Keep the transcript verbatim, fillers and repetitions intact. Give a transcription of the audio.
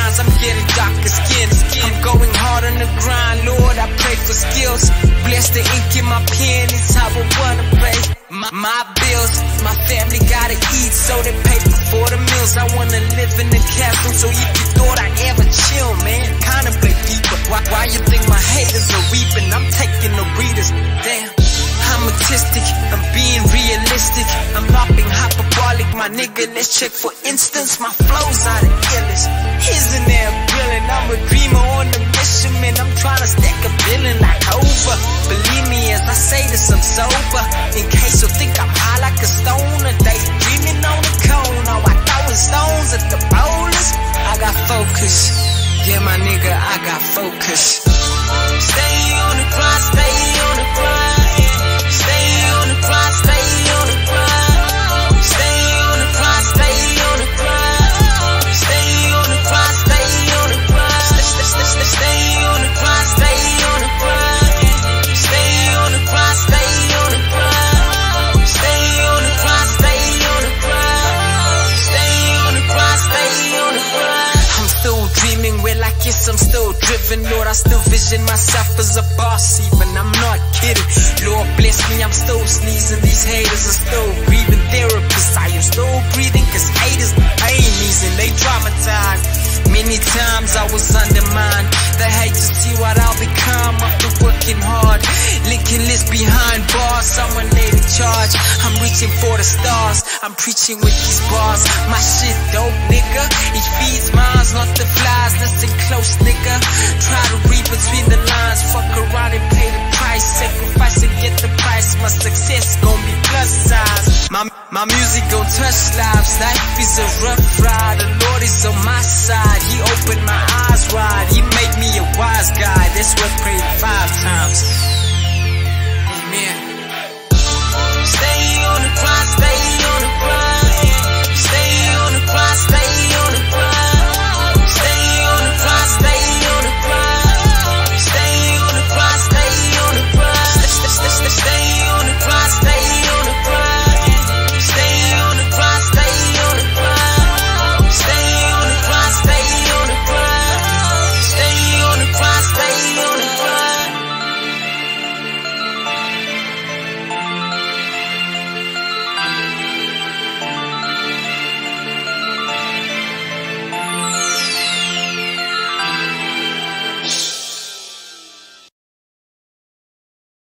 lines, I'm getting darker skin. I'm going hard on the grind, Lord, I pray for skills. Bless the ink in my pen, it's how I wanna play. My, my bills, my family gotta eat, so they pay for the meals. I wanna live in the castle, so if you thought I ever chill, man, contemplate deeper. Why, why you think my haters are weeping? I'm taking the readers, damn. I'm autistic, I'm being realistic, I'm popping hyperbolic, my nigga, let's check for instance, my flows are the illest. Isn't that brilliant? I'm a dreamer on a mission, man, I'm trying to stack a billion like over. Believe me as I say this, I'm sober, in case you think I'm high like a stoner, daydreaming on the cone, now I throwing stones at the bowlers. I got focus, yeah my nigga, I got focus. Stay on the grind, stay on the grind. Stay on the grind, stay on the grind. Stay on the grind, stay on the grind. Stay on the grind, stay on the grind. Stay on the grind, stay on the grind. Stay on the grind, stay on the grind. Stay on the grind, stay on the grind. Stay on the grind, stay on the grind. I'm still dreaming, well I guess I'm still driven. Lord, I still vision myself as a boss, even I'm not kidding. Lord bless me, I'm still sneezing, these haters are still breathing. Therapists, I am still breathing, cause haters pain these and they traumatize. Many times I was undermined, they hate to see what I'll become after working hard. Linking list behind bars, someone laid in charge. I'm reaching for the stars, I'm preaching with these bars. My shit dope, nigga, it feeds minds, not the flies. Listen close, nigga, try to read between the lines. Fuck around and pay the price, sacrifice and get the price. My success gon' be plus size. My, my music gon' touch lives. Life is a rough ride, the Lord is on my side. He